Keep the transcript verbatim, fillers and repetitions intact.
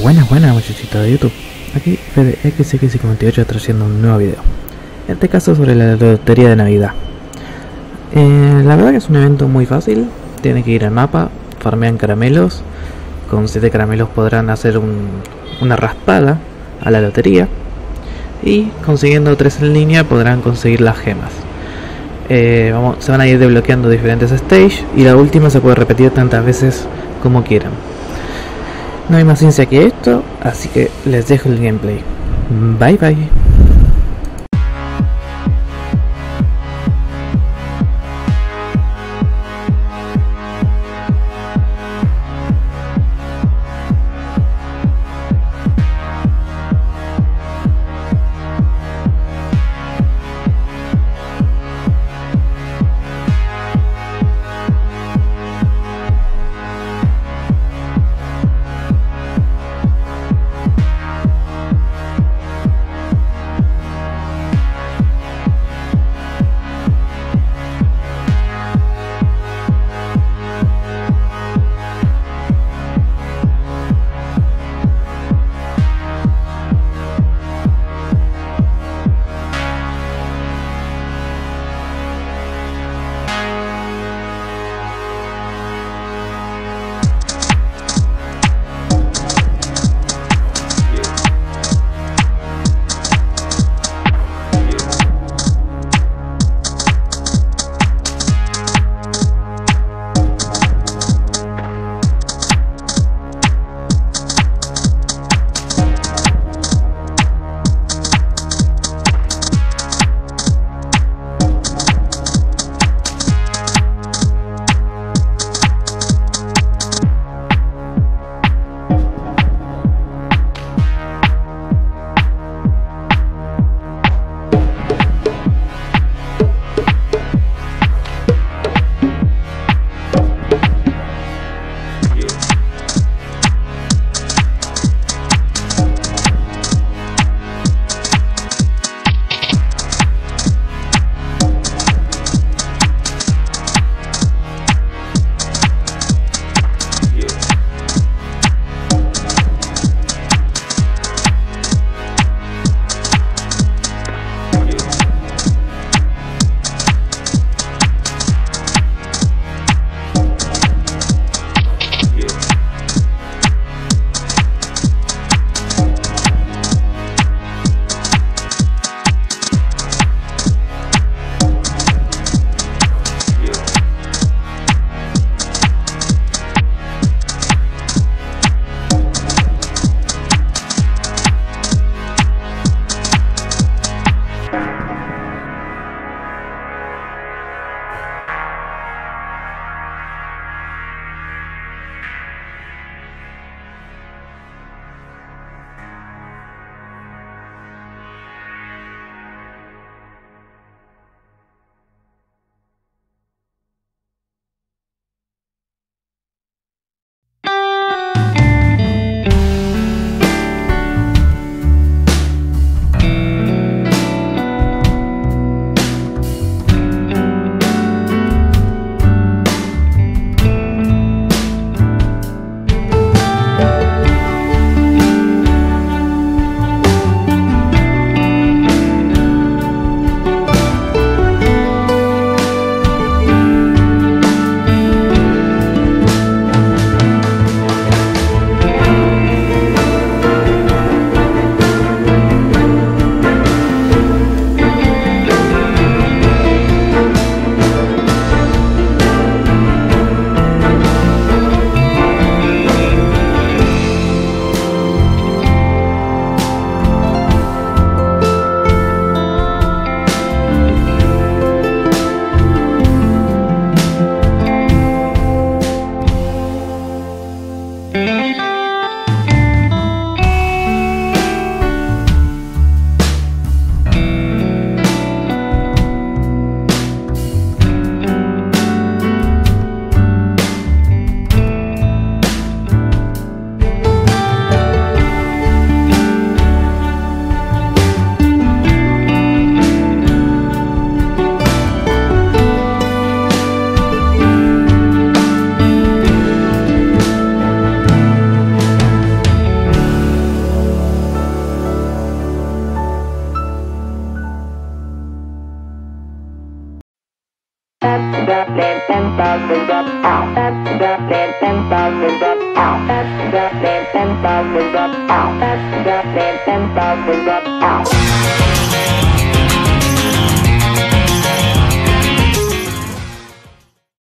Buenas, buenas muchachitos de YouTube. Aquí Fede X X cincuenta y ocho trayendo un nuevo video. En este caso sobre la lotería de Navidad. Eh, la verdad que es un evento muy fácil. Tienen que ir al mapa, farmean caramelos. Con siete caramelos podrán hacer un, una raspada a la lotería. Y consiguiendo tres en línea podrán conseguir las gemas. Eh, vamos, se van a ir desbloqueando diferentes stages y la última se puede repetir tantas veces como quieran. No hay más ciencia que esto, así que les dejo el gameplay. Bye bye. Ow.